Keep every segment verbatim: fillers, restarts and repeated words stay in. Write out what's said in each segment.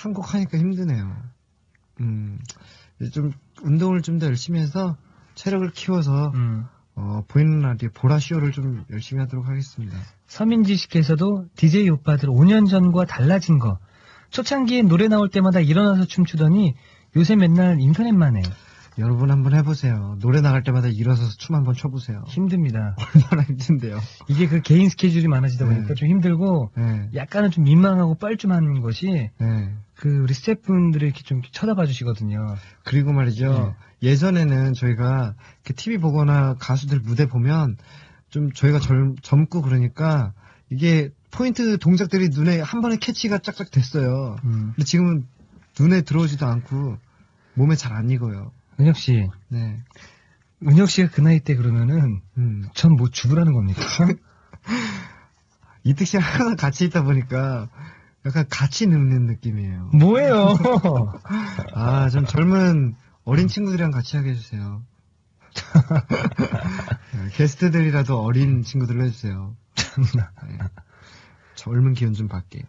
한 곡 하니까 힘드네요. 음, 좀 운동을 좀 더 열심히 해서 체력을 키워서 음. 어, 보이는 라디오 보라쇼를 좀 열심히 하도록 하겠습니다. 서민지 씨께서도 디제이 오빠들 오 년 전과 달라진 거. 초창기에 노래 나올 때마다 일어나서 춤추더니 요새 맨날 인터넷만 해요. 여러분 한번 해보세요. 노래 나갈 때마다 일어서서 춤 한번 춰보세요. 힘듭니다. 얼마나 힘든데요. 이게 그 개인 스케줄이 많아지다 보니까 네. 좀 힘들고 네. 약간은 좀 민망하고 뻘쭘한 것이 네. 그 우리 스태프분들이 이렇게 좀 쳐다봐 주시거든요. 그리고 말이죠. 네. 예전에는 저희가 티비 보거나 가수들 무대 보면 좀 저희가 젊, 젊고 그러니까 이게 포인트 동작들이 눈에 한 번에 캐치가 짝짝 됐어요. 음. 근데 지금은 눈에 들어오지도 않고 몸에 잘 안 익어요. 은혁 씨. 네. 은혁 씨가 그 나이 때 그러면은 음. 전 뭐 죽으라는 겁니까? 이특 씨랑 항상 같이 있다 보니까 약간 같이 늙는 느낌이에요. 뭐예요? 아, 전 젊은 어린 친구들이랑 같이 하게 해주세요. 게스트들이라도 어린 친구들로 해주세요. 네. 젊은 기운 좀 받게.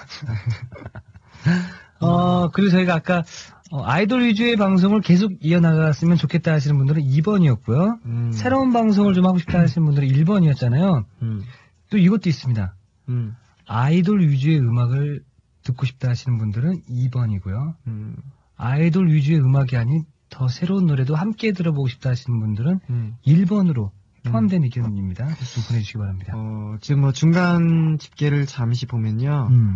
어, 그리고 저희가 아까 어, 아이돌 위주의 방송을 계속 이어나갔으면 좋겠다 하시는 분들은 이 번이었고요. 음. 새로운 방송을 좀 하고 싶다 하시는 분들은 일 번이었잖아요. 음. 또 이것도 있습니다. 음. 아이돌 위주의 음악을 듣고 싶다 하시는 분들은 이 번이고요. 음. 아이돌 위주의 음악이 아닌 더 새로운 노래도 함께 들어보고 싶다 하시는 분들은 음. 일 번으로 포함된 음. 의견입니다. 좀 보내주시기 바랍니다. 어, 지금 뭐 중간 집계를 잠시 보면요. 음.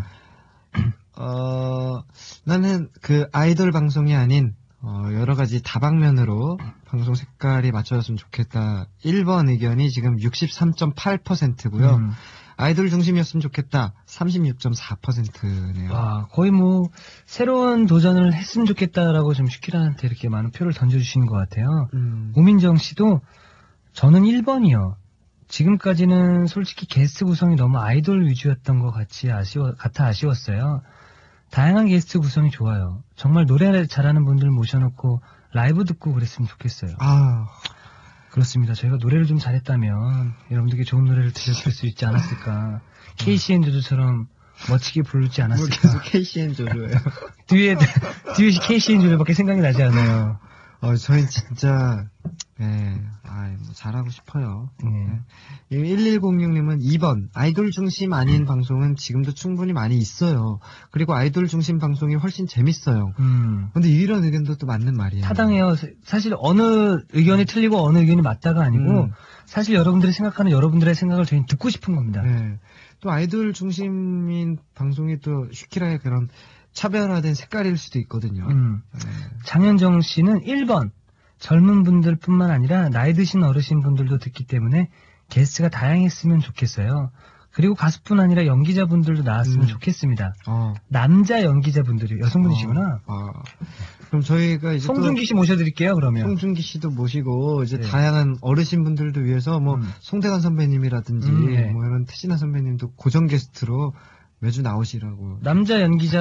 어, 나는 그 아이돌 방송이 아닌 어, 여러 가지 다방면으로 방송 색깔이 맞춰졌으면 좋겠다. 일 번 의견이 지금 육십삼 점 팔 퍼센트고요. 음. 아이돌 중심이었으면 좋겠다. 삼십육 점 사 퍼센트네요. 와, 거의 뭐 새로운 도전을 했으면 좋겠다라고 좀 슈키라한테 이렇게 많은 표를 던져주시는 것 같아요. 음. 오민정 씨도 저는 일 번이요. 지금까지는 솔직히 게스트 구성이 너무 아이돌 위주였던 것 같이 아쉬워, 같아 아쉬웠어요. 다양한 게스트 구성이 좋아요. 정말 노래 잘하는 분들 모셔놓고 라이브 듣고 그랬으면 좋겠어요. 아, 그렇습니다. 저희가 노래를 좀 잘했다면 여러분들께 좋은 노래를 들려줄 수 있지 않았을까. 케이씨앤 조조처럼 멋지게 부르지 않았을까. 계속 케이씨앤 조조예요. 뒤에 뒤에 케이씨앤 조조밖에 생각이 나지 않아요. 어, 저희 진짜 네, 아, 뭐 잘하고 싶어요. 네. 네. 일일공육님은 이 번 아이돌 중심 아닌 음. 방송은 지금도 충분히 많이 있어요. 그리고 아이돌 중심 방송이 훨씬 재밌어요. 음. 근데 이런 의견도 또 맞는 말이에요. 타당해요. 사실 어느 의견이 틀리고 어느 의견이 맞다가 아니고 음. 사실 여러분들이 생각하는 여러분들의 생각을 저희는 듣고 싶은 겁니다. 네. 또 아이돌 중심인 방송이 또 슈키라의 그런 차별화된 색깔일 수도 있거든요. 음. 네. 장현정 씨는 일 번 젊은 분들뿐만 아니라 나이 드신 어르신 분들도 듣기 때문에 게스트가 다양했으면 좋겠어요. 그리고 가수뿐 아니라 연기자분들도 나왔으면 음. 좋겠습니다. 어. 남자 연기자분들이 여성분이시구나. 어. 어. 그럼 저희가 이제 송중기 씨 모셔드릴게요. 그러면 송중기 씨도 모시고 이제 네. 다양한 어르신분들도 위해서 뭐 음. 송대관 선배님이라든지 음, 네. 뭐 이런 태진아 선배님도 고정 게스트로 매주 나오시라고. 남자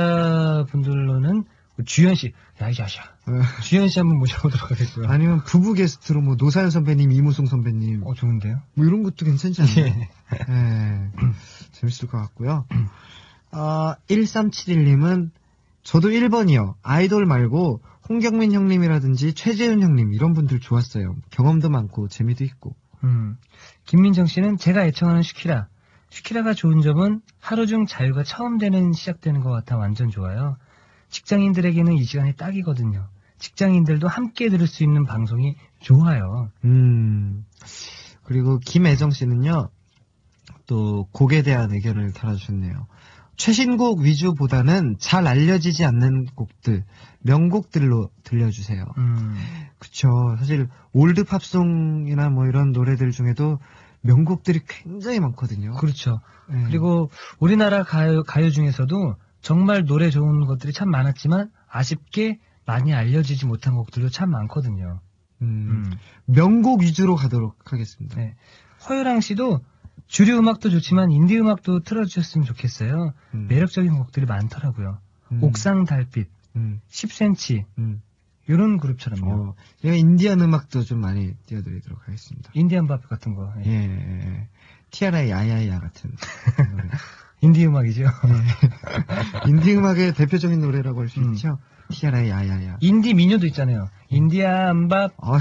연기자분들로는 주현 씨, 야, 이 자식아. 주현 씨 한번 모셔보도록 하겠고요. 아니면 부부 게스트로 뭐 노사연 선배님, 이무송 선배님. 어, 좋은데요? 뭐 이런 것도 괜찮지 않나요? 예. 네. 재밌을 것 같고요. 어, 일삼칠일님은 저도 일 번이요. 아이돌 말고 홍경민 형님이라든지 최재훈 형님 이런 분들 좋았어요. 경험도 많고 재미도 있고. 음. 김민정 씨는 제가 애청하는 슈키라. 슈키라가 좋은 점은 하루 중 자유가 처음 되는 시작되는 것 같아 완전 좋아요. 직장인들에게는 이 시간이 딱이거든요. 직장인들도 함께 들을 수 있는 방송이 좋아요. 음. 그리고 김애정 씨는요. 또 곡에 대한 의견을 달아주셨네요. 최신곡 위주보다는 잘 알려지지 않는 곡들, 명곡들로 들려주세요. 음. 그쵸. 사실 올드 팝송이나 뭐 이런 노래들 중에도 명곡들이 굉장히 많거든요. 그렇죠. 네. 그리고 우리나라 가요, 가요 중에서도 정말 노래 좋은 것들이 참 많았지만 아쉽게 많이 알려지지 못한 곡들도 참 많거든요. 음, 음. 명곡 위주로 가도록 하겠습니다. 네. 허유랑 씨도 주류 음악도 좋지만 인디 음악도 틀어주셨으면 좋겠어요. 음. 매력적인 곡들이 많더라고요. 음. 옥상 달빛, 음. 십 센티미터 음. 이런 그룹처럼요. 어, 제가 인디안 음악도 좀 많이 띄워드리도록 하겠습니다. 인디안 밥 같은 거. 예. 예. 티아라의 야야야 같은 노래. 인디 음악이죠. 네. 인디 음악의 대표적인 노래라고 할 수 음. 있죠. 티아라의 야야야. 인디 미녀도 있잖아요. 인디아 암밥. 아,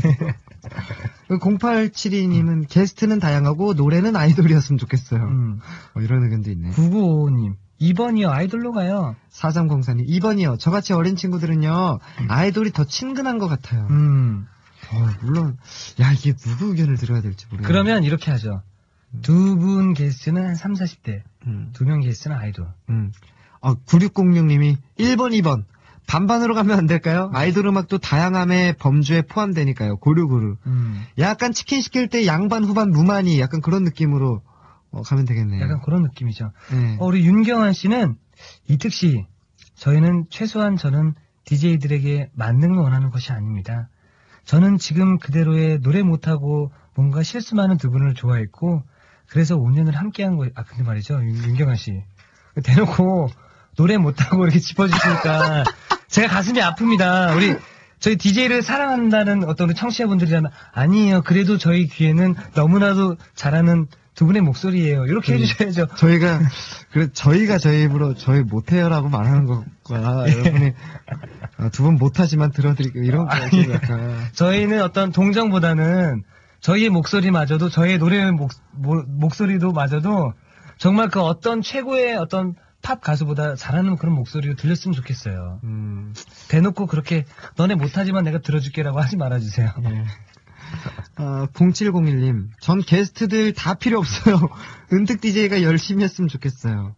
공팔칠이 님은 게스트는 다양하고 노래는 아이돌이었으면 좋겠어요. 음. 어, 이런 의견도 있네. 구구오오 님. 이 번이요. 아이돌로 가요. 사삼공사 님. 이 번이요. 저같이 어린 친구들은요. 음. 아이돌이 더 친근한 것 같아요. 음. 어, 물론 야 이게 누구 의견을 들어야 될지 모르겠어요. 그러면 이렇게 하죠. 두 분 게스트는 한 삼, 사십 대. 음. 두 명 게스트는 아이돌. 음. 어, 구육공육 님이 일 번, 이 번. 반반으로 가면 안 될까요? 음. 아이돌 음악도 다양함의 범주에 포함되니까요. 고루고루. 음. 약간 치킨 시킬 때 양반, 후반, 무만이 약간 그런 느낌으로 어, 가면 되겠네요. 약간 그런 느낌이죠. 네. 어, 우리 윤경환 씨는 이특 씨, 저희는 최소한 저는 디제이들에게 만능을 원하는 것이 아닙니다. 저는 지금 그대로의 노래 못하고 뭔가 실수 많은 두 분을 좋아했고 그래서 오 년을 함께한 거예요. 아 근데 말이죠, 윤, 윤경환 씨 대놓고 노래 못하고 이렇게 짚어주시니까 제가 가슴이 아픕니다. 우리 저희 디제이를 사랑한다는 어떤 청취자분들이라면 아니에요. 그래도 저희 귀에는 너무나도 잘하는 두 분의 목소리예요. 이렇게 음, 해주셔야죠. 저희가 그래 저희가 저희 입으로 저희 못해요라고 말하는 것과 예. 여러분이 두 분 못하지만 들어드리고 이런 거 좀 약간 저희는 어떤 동정보다는 저희의 목소리마저도 저희의 노래 목, 모, 목소리도 마저도 정말 그 어떤 최고의 어떤 팝 가수보다 잘하는 그런 목소리로 들렸으면 좋겠어요. 음. 대놓고 그렇게 너네 못하지만 내가 들어줄게라고 하지 말아주세요. 예. 어, 공칠공일 님, 전 게스트들 다 필요 없어요. 은택 디제이가 열심히 했으면 좋겠어요.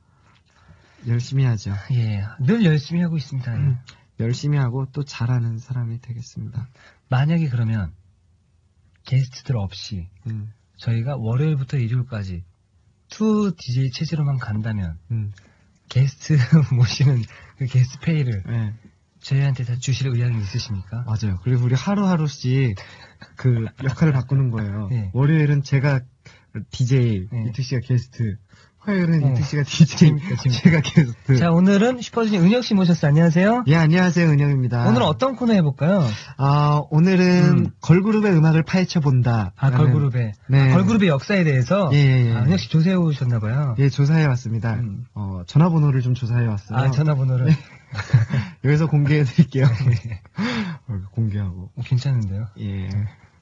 열심히 하죠. 예, 늘 열심히 하고 있습니다. 음, 열심히 하고 또 잘하는 사람이 되겠습니다. 만약에 그러면 게스트들 없이 음. 저희가 월요일부터 일요일까지 투 디제이 체제로만 간다면 음. 게스트 모시는 그 게스트 페이를 네. 저희한테 다 주실 의향이 있으십니까? 맞아요. 그리고 우리 하루하루씩 그 역할을 바꾸는 거예요. 네. 월요일은 제가 디제이, 네. 이특 씨가 게스트. 화요일은 어. 이특 씨가 디제이, 재밌다, 재밌다. 제가 게스트. 자, 오늘은 슈퍼주니어 은혁 씨 모셨어요. 안녕하세요. 예, 안녕하세요. 은혁입니다. 오늘은 어떤 코너 해볼까요? 아, 오늘은 음. 걸그룹의 음악을 파헤쳐본다. 아, 걸그룹의. 네. 아, 걸그룹의 역사에 대해서? 예, 예, 예. 아, 은혁 씨 조사해 오셨나봐요. 예, 조사해 왔습니다. 음. 어, 전화번호를 좀 조사해 왔어요. 아, 전화번호를? 네. 여기서 공개해 드릴게요. 어, 공개하고. 어, 괜찮은데요? 예.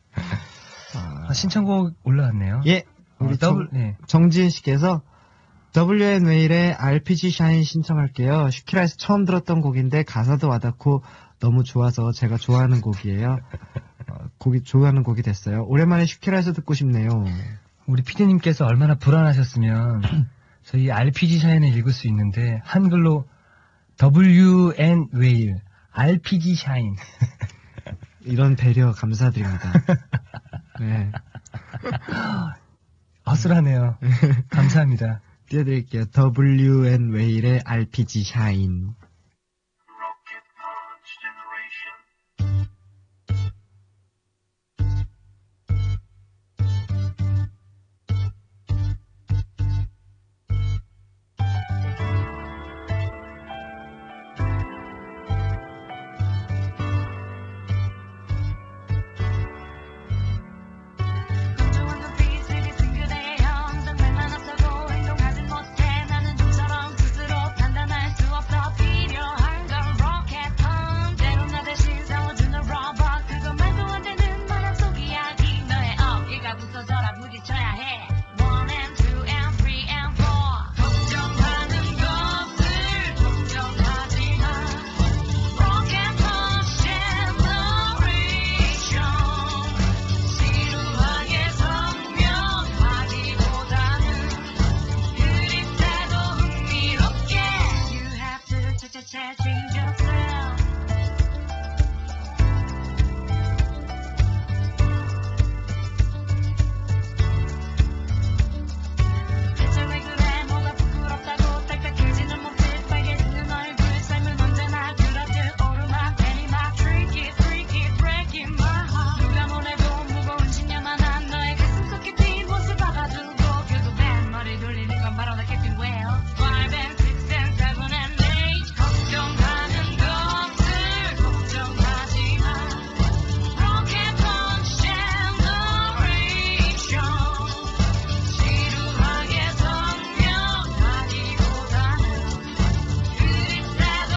아, 신청곡 올라왔네요. 예. 우리 어, 더블, 정, 네. 정지은 씨께서 더블유엔 웨일의 알피지 샤인 신청할게요. 슈키라에서 처음 들었던 곡인데 가사도 와닿고 너무 좋아서 제가 좋아하는 곡이에요. 어, 곡이 좋아하는 곡이 됐어요. 오랜만에 슈키라에서 듣고 싶네요. 우리 피디님께서 얼마나 불안하셨으면 저희 알피지 샤인을 읽을 수 있는데 한글로 더블유엔 웨일 알피지 샤인 이런 배려 감사드립니다. 네. 허술하네요. 감사합니다. 띄워드릴게요. 더블유엔 웨일의 알피지 샤인. Dream